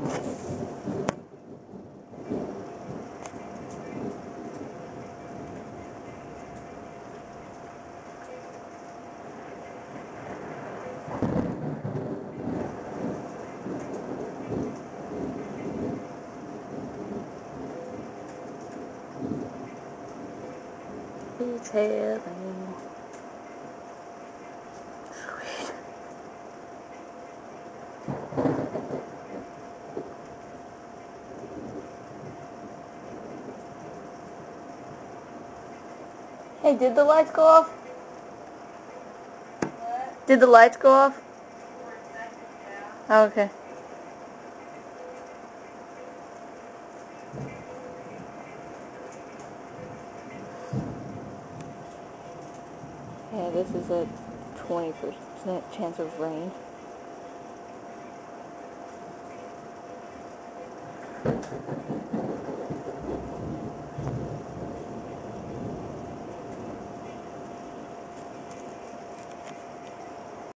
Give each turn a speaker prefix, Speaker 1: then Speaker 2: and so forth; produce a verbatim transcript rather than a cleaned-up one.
Speaker 1: Detailing. Sweet. Hey, did the lights go off? What? Did the lights go off? For a second, yeah. Oh, okay. Yeah, this is a twenty percent chance of rain.